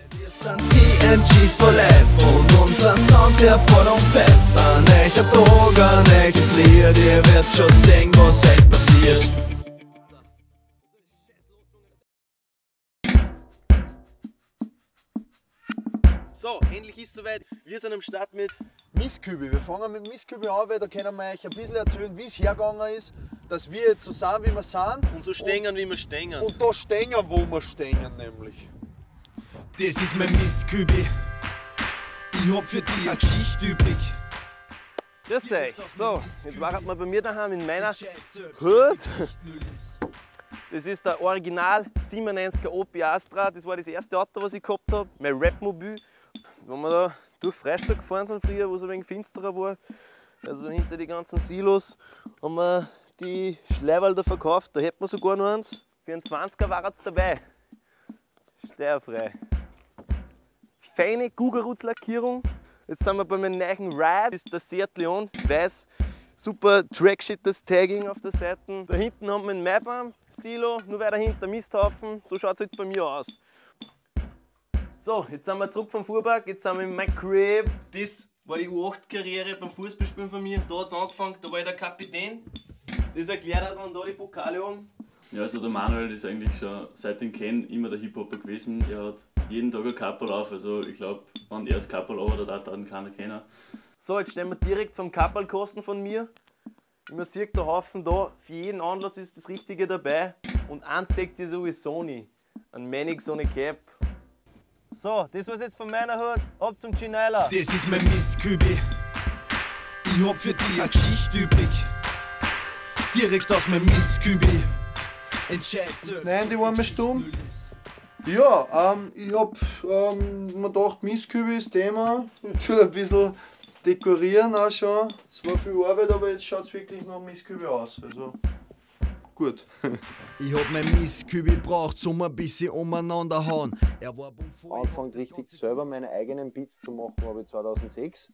Wir sind T&Gs for life und unser Sound, der voll umpfefft. Ein echter Tag, ein echtes Lied, ihr werdet schon sehen, was euch passiert. So, endlich ist es soweit. Wir sind am Start mit MISTKÜBI. Wir fangen mit MISTKÜBI an, weil da können wir euch ein bisschen erzählen, wie es hergegangen ist, dass wir jetzt so sind, wie wir sind. und so stehen, wie wir stehen. Und da stehen, wo wir stehen, nämlich. Das ist mein MISTKÜBI. Ich hab für dich eine Geschichte übrig. Grüß euch. So, jetzt waren wir bei mir daheim in meiner Hut. Das ist der Original 97er Opel Astra. Das war das erste Auto, was ich gehabt habe. Mein Rapmobil. Wenn wir da durch Freistadt gefahren sind früher, wo es ein wenig finsterer war, also hinter die ganzen Silos, haben wir die Schleiwalder verkauft. Da hätten wir sogar noch eins. Für einen 20er war es dabei. Steuerfrei. Feine Gugerutzlackierung. Jetzt sind wir bei meinem neuen Ride. Das ist der Seat Leon, weiß. Super Trackshittaz Tagging auf der Seite. Da hinten haben wir einen Maibaum, Silo, nur weiter hinten Misthaufen. So schaut es jetzt bei mir aus. So, jetzt sind wir zurück vom Fuhrpark, jetzt sind wir in meinem Crib. Das war die U8-Karriere beim Fußballspielen von mir. Da hat es angefangen, da war ich der Kapitän. Das erklärt dann da die Pokale um. Ja, also der Manuel ist eigentlich schon seit ich ihn kenne immer der Hip-Hopper gewesen. Er hat jeden Tag ein Kapperl auf, also ich glaube, wenn er das Kapperl auf hat, dann keiner kennen. So, jetzt stehen wir direkt vom Kapperlkosten von mir. Wie man sieht, der Haufen da, für jeden Anlass ist das Richtige dabei. Und eins seht ihr sowieso nicht. Ein Manix ohne Cap. So, das war's jetzt von meiner Hut. Ab zum g-neila. Das ist mein MISTKÜBI. Ich hab für dich eine Geschichte übrig. Direkt aus meinem MISTKÜBI. Nein, die waren mir stumm. Ja, ich hab mir gedacht, MISTKÜBI ist Thema. Schon ein bisschen dekorieren auch schon. Es war viel Arbeit, aber jetzt schaut es wirklich nach MISTKÜBI aus. Also gut. Ich hab mein MISTKÜBI braucht zum ein bisschen umeinander hauen. Er war Angefangen richtig selber meine eigenen Beats zu machen, habe ich 2006.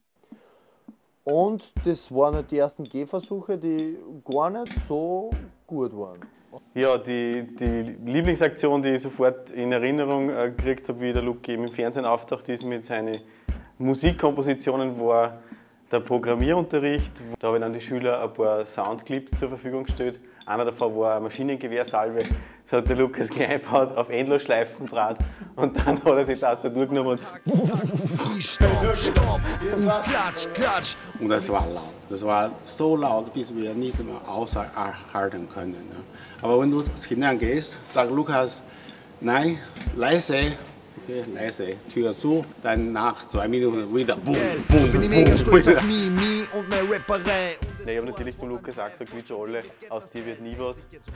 Und das waren halt die ersten Gehversuche, die gar nicht so gut waren. Ja, die Lieblingsaktion, die ich sofort in Erinnerung gekriegt habe, wie der Luki im Fernsehen auftaucht ist mit seinen Musikkompositionen, war der Programmierunterricht. Da habe ich dann die Schüler ein paar Soundclips zur Verfügung gestellt. Einer davon war eine Maschinengewehrsalve. Das hat der Lukas gleich eingebaut auf Endlosschleifendraht. Und dann hat er sich das da durchgenommen und Stopp und klatsch. Und das war laut. Das war so laut, bis wir nicht mehr aushalten können. Ne? Aber wenn du hineingehst, sagt Lukas, nein, leise. Okay, leise, Tür zu, dann nach 2 Minuten wieder boom, boom, bin ich mega stolz auf mich und meine Rapperei. ich habe natürlich zum Lukas auch gesagt, wie zu alle, aus dir wird nie was.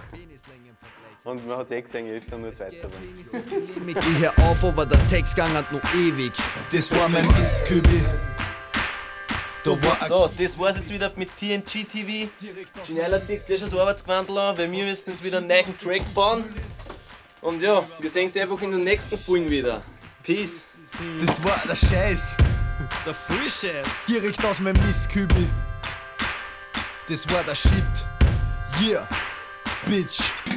Und man hat es eh gesehen, er ist dann nur Zweiter. Ich geh auf, aber der Text ging halt noch ewig. Das war mein MISTKÜBI. So, das war's jetzt wieder mit T&G TV. g-neila zieht sich schon das Arbeitsgewandel an, weil wir müssen jetzt wieder einen neuen Track bauen. Und ja, wir sehen uns einfach in der nächsten Folge wieder. Peace. Das war der Scheiß. Der Free-Scheiß. Direkt aus meinem MISTKÜBI. Das war der Shit. Yeah, Bitch.